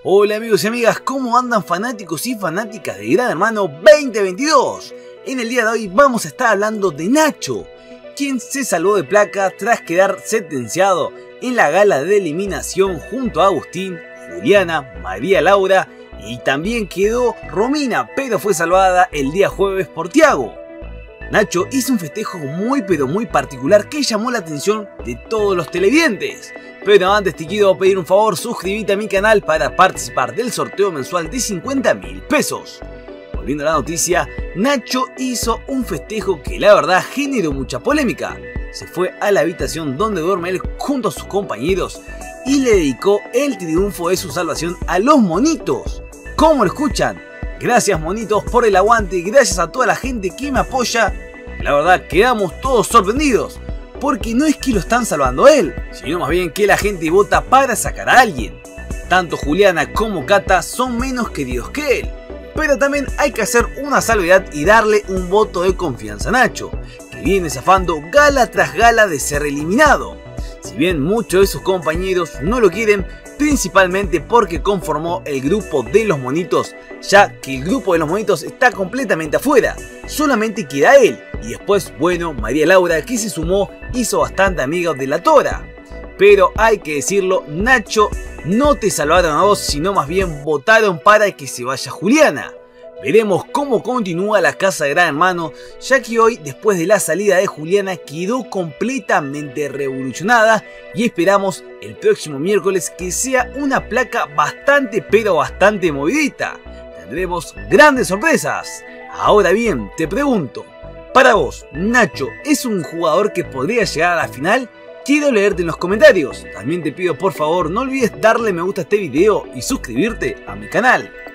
Hola amigos y amigas, ¿cómo andan fanáticos y fanáticas de Gran Hermano 2022? En el día de hoy vamos a estar hablando de Nacho, quien se salvó de placa tras quedar sentenciado en la gala de eliminación junto a Agustín, Juliana, María Laura y también quedó Romina, pero fue salvada el día jueves por Tiago. Nacho hizo un festejo muy particular que llamó la atención de todos los televidentes. Pero antes te quiero pedir un favor, suscríbete a mi canal para participar del sorteo mensual de 50.000 pesos. Volviendo a la noticia, Nacho hizo un festejo que la verdad generó mucha polémica. Se fue a la habitación donde duerme él junto a sus compañeros y le dedicó el triunfo de su salvación a los monitos. ¿Cómo lo escuchan? Gracias monitos por el aguante, gracias a toda la gente que me apoya. La verdad quedamos todos sorprendidos, porque no es que lo están salvando a él, sino más bien que la gente vota para sacar a alguien. Tanto Juliana como Cata son menos queridos que él, pero también hay que hacer una salvedad y darle un voto de confianza a Nacho, que viene zafando gala tras gala de ser eliminado. Si bien muchos de sus compañeros no lo quieren, principalmente porque conformó el grupo de los monitos, ya que el grupo de los monitos está completamente afuera, solamente queda él, y después, bueno, María Laura, que se sumó, hizo bastante amigos de la Tora. Pero hay que decirlo, Nacho, no te salvaron a vos, sino más bien votaron para que se vaya Juliana. Veremos cómo continúa la casa de Gran Hermano, ya que hoy, después de la salida de Juliana, quedó completamente revolucionada y esperamos el próximo miércoles que sea una placa bastante movidita. Tendremos grandes sorpresas. Ahora bien, te pregunto, para vos, ¿Nacho es un jugador que podría llegar a la final? Quiero leerte en los comentarios. También te pido por favor no olvides darle me gusta a este video y suscribirte a mi canal.